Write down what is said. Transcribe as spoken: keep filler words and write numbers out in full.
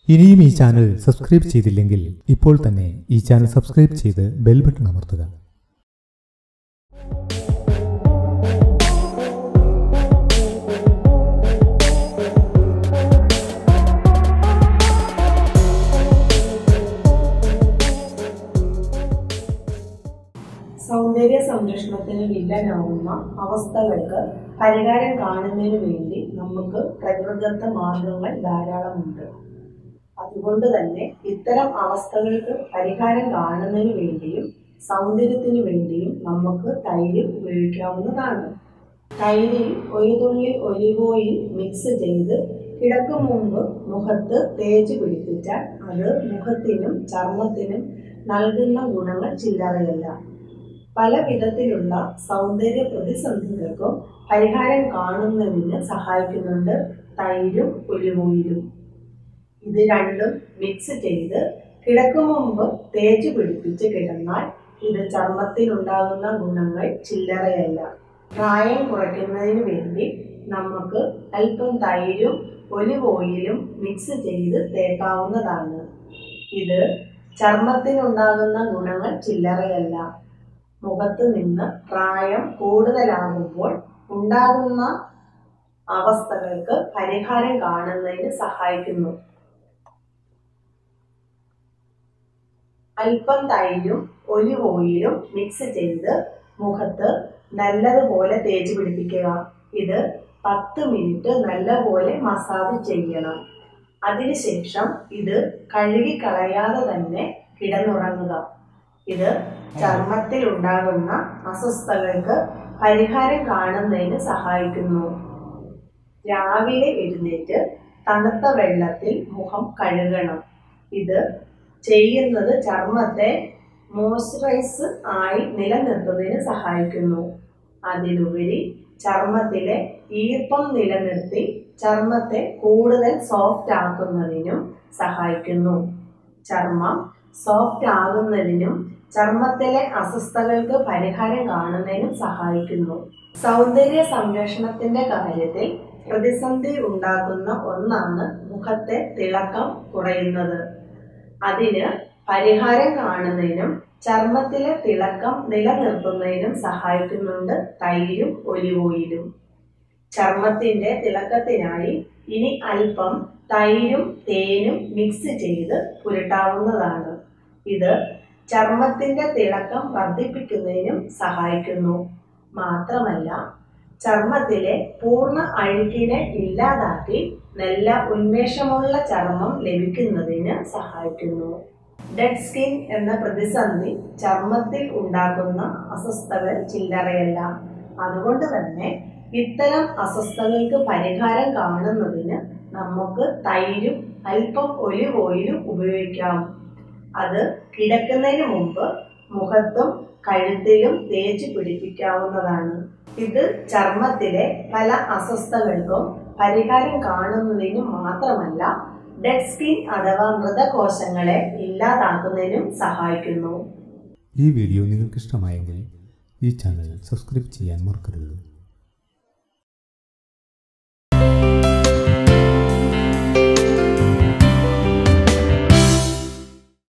ഇനിയും ഈ channel subscribe ചെയ്തില്ലെങ്കിൽ ഇപ്പോൾ തന്നെ ഈ ചാനൽ സബ്സ്ക്രൈബ് ചെയ്ത് ബെൽ ബട്ടൺ അമർത്തുക. സൗന്ദര്യ സംരക്ഷണത്തിന് വില്ലനാവുന്ന അവസ്ഥകൾക്ക് പരിഹാരം കാണുന്നതിന് വേണ്ടി നമുക്ക് പ്രകൃതിദത്ത മാർഗങ്ങൾ ധാരാളമുണ്ട്. അതുകൊണ്ട് തന്നെ ഇത്തരം അവസ്ഥകൾക്ക് പരിഹാരം കാണുന്നതിന് വേണ്ടിയും സൗന്ദര്യത്തിന് വേണ്ടിയും നമുക്ക് തൈര് ഉപയോഗിക്കാവുന്നതാണ്. തൈരിൽ ഒരു തുള്ളി ഒലിവ് ഓയിൽ മിക്സ് ചെയ്ത് കിടക്കും മുമ്പ് മുഖത്ത് തേച്ച് പിടിപ്പിച്ചാൽ അത് മുഖത്തിനും ചർമ്മത്തിനും നൽകുന്ന ഗുണങ്ങൾ ചില്ലറയല്ല. പല വിധത്തിലുള്ള സൗന്ദര്യ പ്രതിസന്ധികൾക്കും പരിഹാരം കാണുന്നതിന് സഹായിക്കുന്നുണ്ട് തൈരും ഒലിവ് ഓയിലും. ഇത് രണ്ടും മിക്സ് ചെയ്ത് കിടക്കും മുമ്പ് തേച്ച് പിടിപ്പിച്ച് കിടന്നാൽ ഇത് ചർമ്മത്തിനുണ്ടാകുന്ന ഗുണങ്ങൾ ചില്ലറയല്ല. പ്രായം കുറയ്ക്കുന്നതിന് വേണ്ടി നമുക്ക് അല്പം തൈരും ഒലിവ് ഓയിലും മിക്സ് ചെയ്ത് തേക്കാവുന്നതാണ്. ഇത് ചർമ്മത്തിനുണ്ടാകുന്ന ഗുണങ്ങൾ ചില്ലറയല്ല. മുഖത്ത് നിന്ന് പ്രായം കൂടുതലാകുമ്പോൾ ഉണ്ടാകുന്ന അവസ്ഥകൾക്ക് പരിഹാരം കാണുന്നതിന് സഹായിക്കുന്നു. അല്പം തൈരും ഒലിവ് ഓയിലും മിക്സ് ചെയ്ത് മുഖത്ത് നല്ലതുപോലെ തേച്ച് പിടിപ്പിക്കുക. ഇത് പത്ത് മിനിറ്റ് നല്ലപോലെ മസാജ് ചെയ്യണം. അതിനുശേഷം ഇത് കഴുകി കളയാതെ തന്നെ കിടന്നുറങ്ങുക. ഇത് ചർമ്മത്തിൽ ഉണ്ടാകുന്ന അസ്വസ്ഥതകൾക്ക് പരിഹാരം കാണുന്നതിന് സഹായിക്കുന്നു. രാവിലെ എഴുന്നേറ്റ് തണുത്ത വെള്ളത്തിൽ മുഖം കഴുകണം. ഇത് ചെയ്യുന്നത് ചർമ്മത്തെ മോയ്സ്ചറൈസ് ആയി നിലനിർത്തുന്നതിന് സഹായിക്കുന്നു. അതിലുപരി ചർമ്മത്തിലെ ഈർപ്പം നിലനിർത്തി ചർമ്മത്തെ കൂടുതൽ സോഫ്റ്റ് ആക്കുന്നതിനും സഹായിക്കുന്നു. ചർമ്മം സോഫ്റ്റ് ആകുന്നതിനും ചർമ്മത്തിലെ അസ്വസ്ഥതകൾക്ക് പരിഹാരം കാണുന്നതിനും സഹായിക്കുന്നു. സൗന്ദര്യ സംരക്ഷണത്തിന്റെ കാര്യത്തിൽ പ്രതിസന്ധി ഉണ്ടാക്കുന്ന ഒന്നാണ് മുഖത്തെ തിളക്കം കുറയുന്നത്. അതിന് പരിഹാരം കാണുന്നതിനും ചർമ്മത്തിലെ തിളക്കം നിലനിർത്തുന്നതിനും സഹായിക്കുന്നുണ്ട് തൈരും ഒലിവ് ഓയിലും. ചർമ്മത്തിന്റെ തിളക്കത്തിനായി ഇനി അല്പം തൈരും തേനും മിക്സ് ചെയ്ത് പുരട്ടാവുന്നതാണ്. ഇത് ചർമ്മത്തിന്റെ തിളക്കം വർദ്ധിപ്പിക്കുന്നതിനും സഹായിക്കുന്നു. മാത്രമല്ല ചർമ്മത്തിലെ പൂർണ്ണ അഴുക്കിനെ ഇല്ലാതാക്കി നല്ല ഉന്മേഷമുള്ള ചർമ്മം ലഭിക്കുന്നതിന് സഹായിക്കുന്നു. ഡെഡ് സ്കിൻ എന്ന പ്രതിസന്ധി ചർമ്മത്തിൽ ഉണ്ടാക്കുന്ന അസ്വസ്ഥതകൾ ചില്ലറയല്ല. അതുകൊണ്ട് തന്നെ ഇത്തരം അസ്വസ്ഥതകൾക്ക് പരിഹാരം കാണുന്നതിന് നമുക്ക് തൈരും അല്പം ഒലിവ് ഓയിലും ഉപയോഗിക്കാം. അത് കിടക്കുന്നതിന് മുമ്പ് മുഖത്തും കഴുത്തിലും തേച്ച് പിടിപ്പിക്കാവുന്നതാണ്. ഇത് ചർമ്മത്തിലെ പല അസ്വസ്ഥതകൾക്കും പരിഹാരം കാണുന്നതിന് മാത്രമല്ല ഡെഡ് സ്കിൻ അഥവാ മൃതകോശങ്ങളെ ഇല്ലാതാക്കുന്നതിനും സഹായിക്കുന്നു. ഈ വീഡിയോ നിങ്ങൾക്ക് ഇഷ്ടമായെങ്കിൽ ഈ ചാനൽ സബ്സ്ക്രൈബ് ചെയ്യാൻ മറക്കരുത്.